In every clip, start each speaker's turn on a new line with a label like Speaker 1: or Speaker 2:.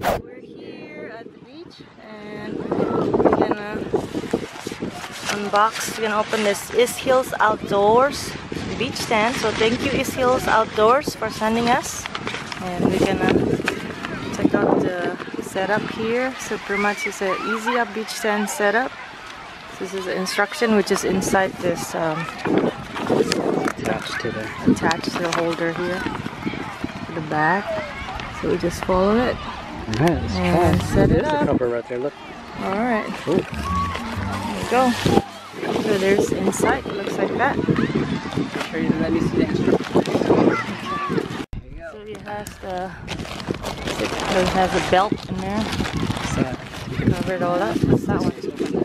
Speaker 1: We're here at the beach and we're gonna unbox. We're gonna open this East Hills Outdoors beach tent. So thank you East Hills Outdoors for sending us. And we're gonna check out the setup here. So pretty much it's an easy up beach tent setup. This is the instruction which is inside this attached to the holder here to the back. So we just follow it.
Speaker 2: Alright, let's
Speaker 1: and
Speaker 2: try.
Speaker 1: set it
Speaker 2: There's
Speaker 1: up.
Speaker 2: a cover right there, look.
Speaker 1: Alright.
Speaker 2: Ooh.
Speaker 1: There we go. So there's inside, it looks like that.
Speaker 2: Show you, let me see the instructions.
Speaker 1: So it has a belt in there. Cover it all up. What's that one?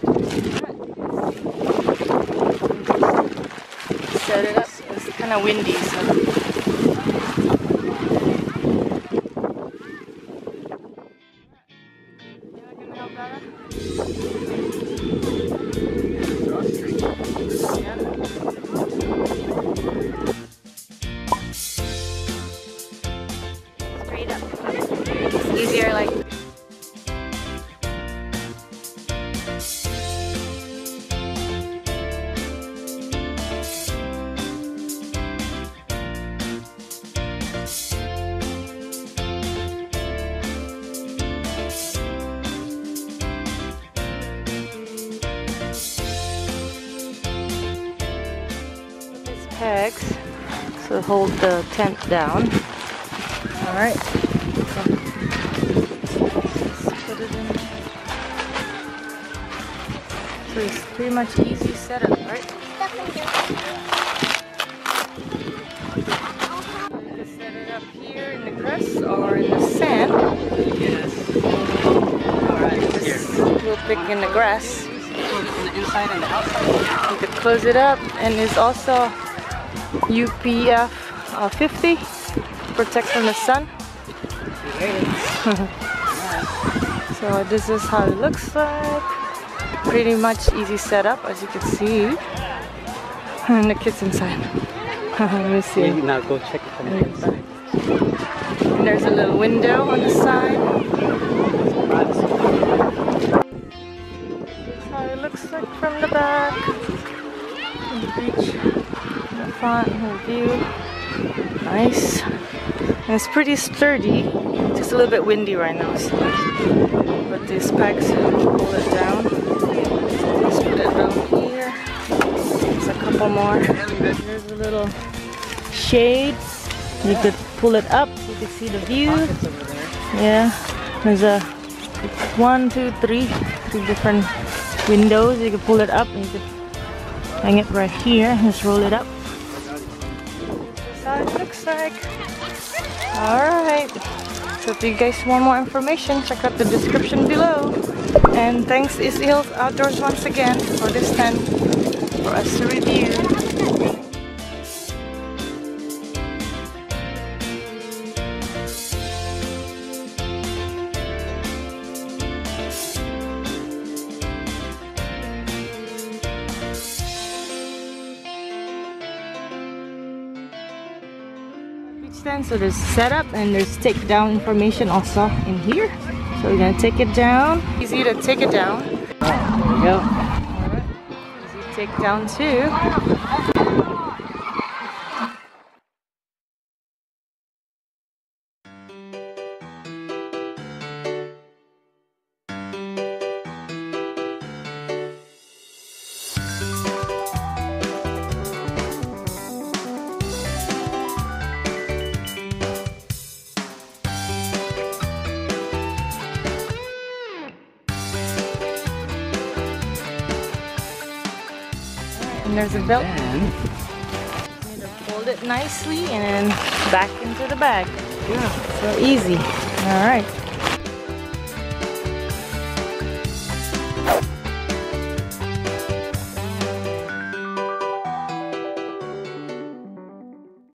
Speaker 1: Set it up. It's kind of windy, so. Straight up. It's easier like. Pegs to hold the tent down. Alright. Put it in there. So it's pretty much easy setup, right? You can set it up here in the grass or in the sand.
Speaker 2: Yes. Alright, here.
Speaker 1: We'll pick in the grass.
Speaker 2: On the inside and the outside.
Speaker 1: You could close it up, and it's also UPF 50, protect from the sun. So this is how it looks like. Pretty much easy setup, as you can see. And the kids inside. Let me see.
Speaker 2: Now go check it from the inside.
Speaker 1: And there's a little window on the side. This is how it looks like from the back. On the beach. The front, whole view. Nice. And it's pretty sturdy. Just a little bit windy right now. So. But these pegs pull it down. Let's put it down here. There's a couple more. There's a little shade. You could pull it up. You can see the view. Yeah. There's a 1, 2, 3 different windows. You can pull it up and you could hang it right here. Just roll it up. This is how it looks like. Alright. So if you guys want more information, check out the description below. And thanks East Hills Outdoors once again for this tent for us to review. So there's setup and there's take down information also in here. So we're gonna take it down. Easy to take it down. There we go. Alright. Easy to take down too. And there's a belt. You need to fold it nicely and then back into the bag. Yeah. So easy. Alright.